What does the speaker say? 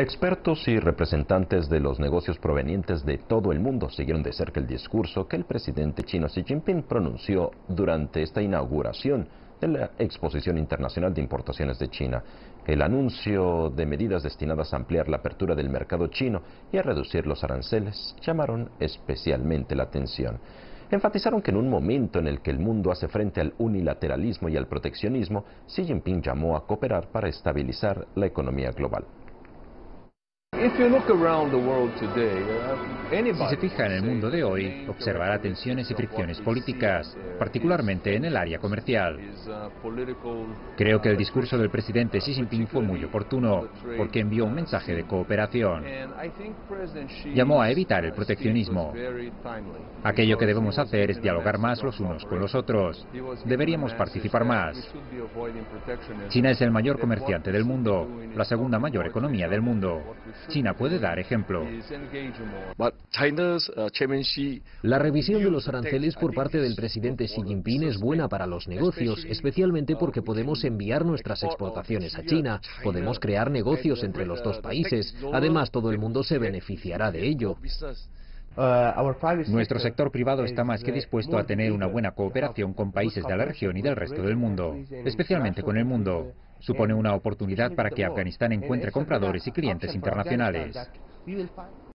Expertos y representantes de los negocios provenientes de todo el mundo siguieron de cerca el discurso que el presidente chino Xi Jinping pronunció durante esta inauguración de la Exposición Internacional de Importaciones de China. El anuncio de medidas destinadas a ampliar la apertura del mercado chino y a reducir los aranceles llamaron especialmente la atención. Enfatizaron que en un momento en el que el mundo hace frente al unilateralismo y al proteccionismo, Xi Jinping llamó a cooperar para estabilizar la economía global. Si se fija en el mundo de hoy, observará tensiones y fricciones políticas, particularmente en el área comercial. Creo que el discurso del presidente Xi Jinping fue muy oportuno, porque envió un mensaje de cooperación. Llamó a evitar el proteccionismo. Aquello que debemos hacer es dialogar más los unos con los otros. Deberíamos participar más. China es el mayor comerciante del mundo, la segunda mayor economía del mundo. China puede dar ejemplo. La revisión de los aranceles por parte del presidente Xi Jinping es buena para los negocios, especialmente porque podemos enviar nuestras exportaciones a China, podemos crear negocios entre los dos países, además todo el mundo se beneficiará de ello. Nuestro sector privado está más que dispuesto a tener una buena cooperación con países de la región y del resto del mundo, especialmente con el mundo. Supone una oportunidad para que Afganistán encuentre compradores y clientes internacionales.